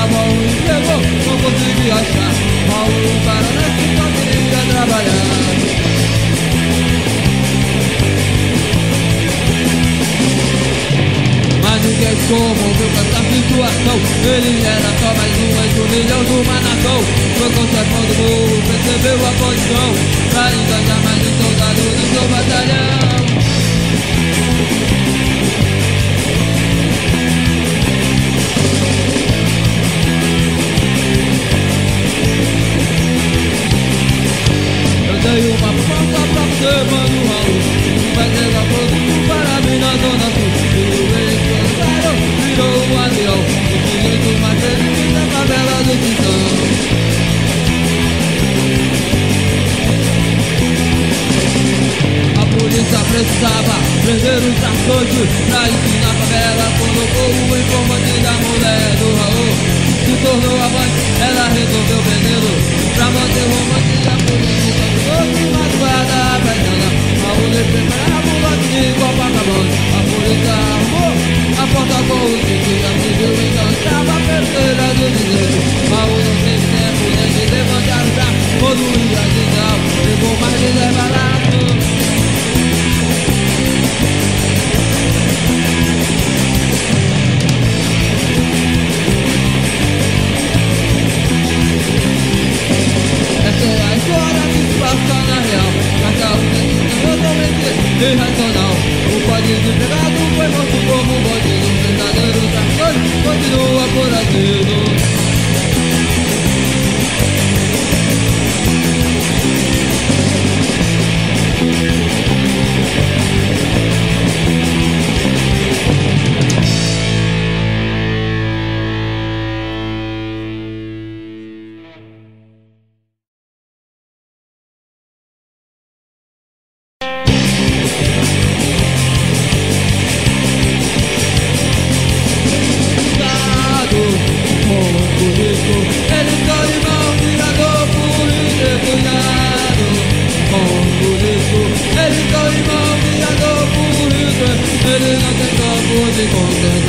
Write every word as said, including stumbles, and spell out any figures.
Procurava um emprego, não conseguia achar. Paulo Paranense só queria trabalhar. Mas ninguém comoveu com essa situação. Ele era só mais um entre um milhão de uma nação. Foi conservando o morro, percebeu a condição pra engajar mais um soldado do seu batalhão. Eu tenho uma proposta pra você, mano Raul. Vai levar produto para mim na zona sul. Virou um avião, o direito mais feliz da favela do Titã. A polícia precisava prender os traficantes pra ensinar a favela. Colocou o informante da mulher do Raul. Se tornou amante, ela resolveu vendê-lo pra manter o romance. A polícia ficou de madrugada apertando. Raul lhe preparava o lote de Copacabana. A polícia arrumou a porta com o cinto e atingiu então estava a terceira do dinheiro. Raul não teve tempo nem de levantar o braço. Quando ia de grau, levou mais de dez balaços. Essa é a história que se passa na real. Cada um tem que ser totalmente irracional. O código de pegado foi morto como um bandido. O verdadeiro traficante continua foragido. Ele não tem campo de contento.